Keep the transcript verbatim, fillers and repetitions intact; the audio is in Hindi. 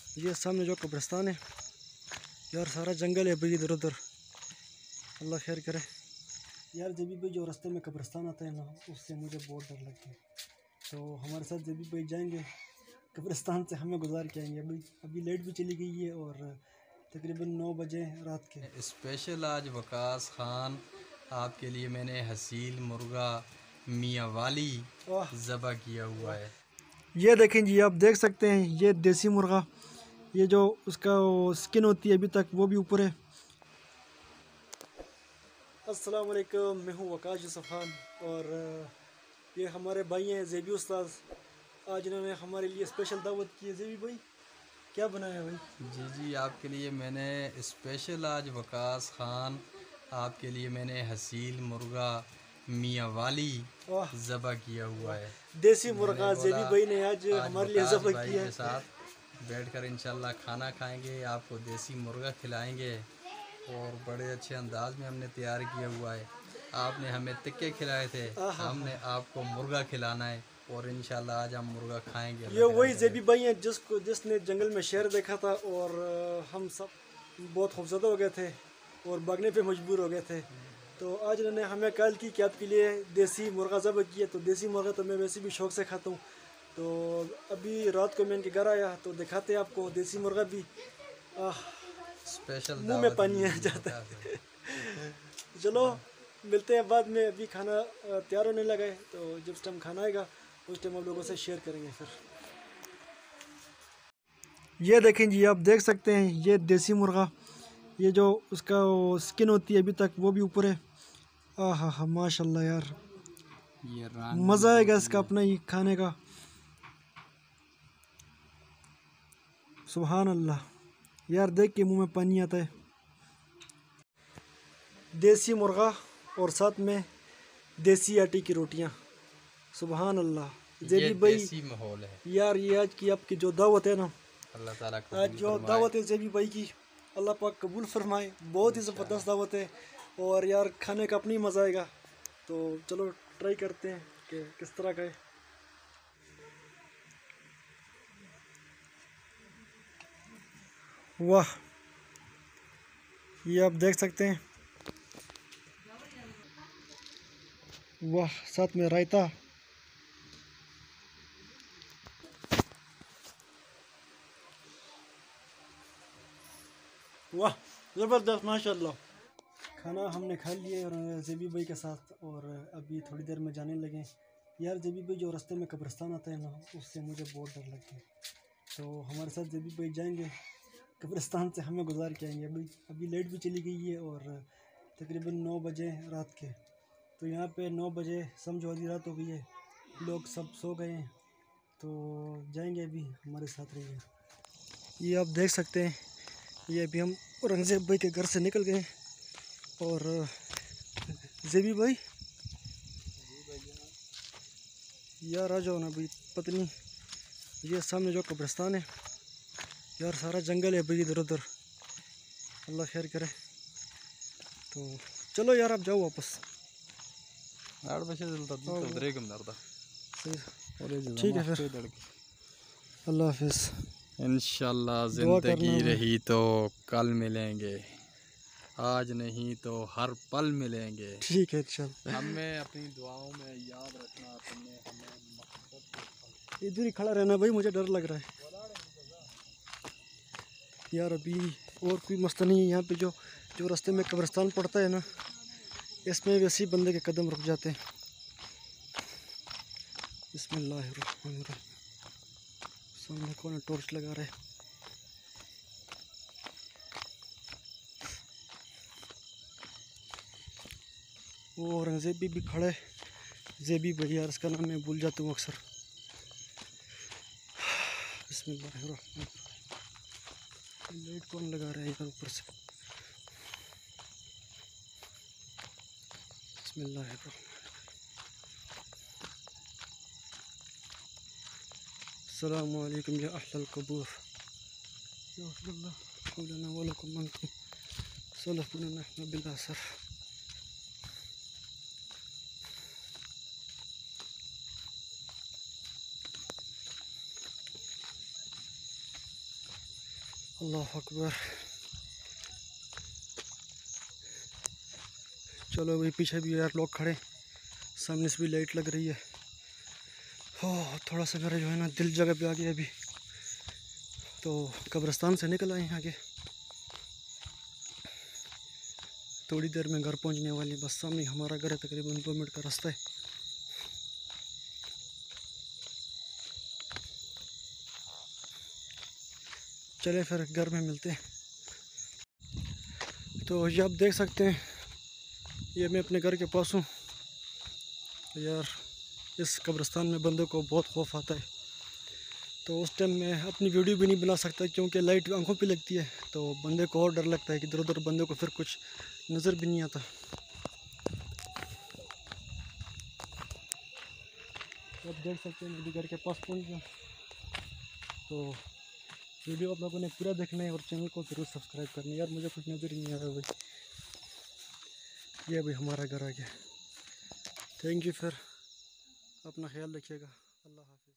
ये सामने जो कब्रिस्तान है यार, सारा जंगल है भाई इधर उधर। अल्लाह खैर करे यार। जबी भाई जो रास्ते में कब्रिस्तान आता है ना, उससे मुझे बहुत डर लगता है। तो हमारे साथ जबी भाई जाएंगे कब्रिस्तान से, हमें गुजार के आएंगे। अभी अभी लाइट भी चली गई है और तकरीबन नौ बजे रात के। स्पेशल आज वकास खान आपके लिए मैंने हसील मुर्गा मियाँ वाली ज़बह किया हुआ है। ये देखें जी, आप देख सकते हैं ये देसी मुर्गा, ये जो उसका स्किन होती है अभी तक वो भी ऊपर है। अस्सलाम वालेकुम, मैं हूँ वकास यूसुफ खान और ये हमारे भाई हैं ज़ेबी उस्ताद। आज इन्होंने हमारे लिए स्पेशल दावत की है। ज़ेबी भाई क्या बनाया है भाई? जी जी, आपके लिए मैंने स्पेशल आज वकास खान आपके लिए मैंने हसील मुर्गा मियाँ वाली ज़बह किया हुआ है। देसी मुर्गा ज़ेबी भाई ने आज, आज हमारे लिए ज़बह भाई किया के है। साथ बैठकर इंशाल्लाह खाना खाएंगे, आपको देसी मुर्गा खिलाएंगे और बड़े अच्छे अंदाज में हमने तैयार किया हुआ है। आपने हमें टिक्के खिलाए थे, हमने आपको मुर्गा खिलाना है और इंशाल्लाह आज हम मुर्गा खाएंगे। ये वही ज़ेबी भाई हैं जिसको जिसने जंगल में शेर देखा था और हम सब बहुत खौफज़दा हो गए थे और भागने पे मजबूर हो गए थे। तो आज इन्होंने हमें कॉल की कि आपके लिए देसी मुर्गा ज़बह किया। तो देसी मुर्गा तो मैं वैसे भी शौक़ से खाता हूँ। तो अभी रात को मैं इनके घर आया तो दिखाते हैं आपको देसी मुर्गा भी। स्पेशल मुंह में पानी आ जाता है। चलो मिलते हैं बाद में, अभी खाना तैयार होने लगा है। तो जब टाइम खाना आएगा उस टाइम आप लोगों से शेयर करेंगे। फिर ये देखें जी, आप देख सकते हैं ये देसी मुर्गा, ये जो उसका स्किन होती है अभी तक वो भी ऊपर है। आ हा हा माशाल्लाह यार, ये मज़ा आएगा इसका अपना ही खाने का। सुभान अल्लाह यार, देख के मुंह में पानी आता है। देसी मुर्गा और साथ में देसी आटे की रोटियां। सुभान अल्लाह। ज़ेबी भाई देसी माहौल है यार, ये आज की आपकी जो दावत है ना, अल्लाह ताला आज जो दावत है ज़ेबी भाई की, अल्लाह पाक कबूल फरमाए। बहुत ही ज़बरदस्त दावत है और यार खाने का अपनी मज़ा आएगा। तो चलो ट्राई करते हैं कि किस तरह का है। वाह, ये आप देख सकते हैं। वाह, साथ में रायता। वाह ज़बरदस्त माशाल्लाह। खाना हमने खा लिया और ज़ेबी भाई के साथ, और अभी थोड़ी देर में जाने लगे। यार ज़ेबी भाई जो रास्ते में कब्रिस्तान आता है ना, उससे मुझे बहुत डर लगता है। तो हमारे साथ ज़ेबी भाई जाएंगे कब्रिस्तान से, हमें गुजार के आएंगे। अभी अभी लाइट भी चली गई है और तकरीबन नौ बजे रात के। तो यहाँ पे नौ बजे समझो आधी रात हो गई है, लोग सब सो गए हैं। तो जाएंगे, अभी हमारे साथ रहिए। ये आप देख सकते हैं, ये अभी हम औरंगज़ेब भाई के घर से निकल गए और ज़ेबी भाई यार आ जाओ ना भाई। पत्नी ये सामने जो कब्रिस्तान है यार, सारा जंगल है भाई इधर उधर। अल्लाह खैर करे। तो चलो यार आप जाओ वापस। ठीक है फिर, अल्लाह हाफिज़। इंशाल्लाह ज़िंदगी रही तो कल मिलेंगे, आज नहीं तो हर पल मिलेंगे। ठीक है इंशाल्लाह। हमें अपनी दुआओं में याद रखना, तुमने हमें इधर ही खड़ा रहना भाई, मुझे डर लग रहा है यार। अभी और कोई मसला नहीं है यहाँ पे। जो जो रास्ते में कब्रिस्तान पड़ता है ना, इसमें वैसे ही बंदे के कदम रुक जाते हैं। बिस्मिल्लाहिर्रहमानिर्रहीम। सामने कौन टॉर्च लगा रहा है? वो औरंगज़ेब भी खड़े। ज़ेबी भाई यार, इसका नाम मैं भूल जाता हूँ अक्सर। बिस्मिल्लाहिर्रहमानिर्रहीम। लाइट कौन लगा रहा है यार ऊपर से? बिस्मिल्लाहिर्रहमानिर्रहीम। अस्सलामु अलैकुम या अहलल क़ुबूर, याग़फ़िरुल्लाह लना व लकुम अंतुम सलफ़ुना नहनु बिल असर। अल्लाह अकबर। चलो भाई पीछे भी यार लोग खड़े, सामने से भी लाइट लग रही है। हो थोड़ा सा मेरा जो है ना दिल जगह पे आ गया अभी। तो कब्रिस्तान से निकल आए आगे, थोड़ी देर में घर पहुंचने वाली, बस सामने हमारा घर है, तकरीबन दो मिनट का रास्ता है। चले फिर घर में मिलते हैं। तो ये आप देख सकते हैं, ये मैं अपने घर के पास हूँ। यार इस कब्रिस्तान में बंदे को बहुत खौफ आता है, तो उस टाइम मैं अपनी वीडियो भी नहीं बना सकता क्योंकि लाइट आंखों पे लगती है, तो बंदे को और डर लगता है कि इधर उधर बंदे को फिर कुछ नज़र भी नहीं आता। तो आप देख सकते हैं मेरे घर के पास पहुँच गया। तो वीडियो आप लोगों ने पूरा देखना है और चैनल को ज़रूर सब्सक्राइब करना है। यार मुझे कुछ नज़र ही नहीं आ रहा भाई। ये भाई हमारा घर आ गया। थैंक यू, फिर अपना ख्याल रखिएगा। अल्लाह हाफ़िज़।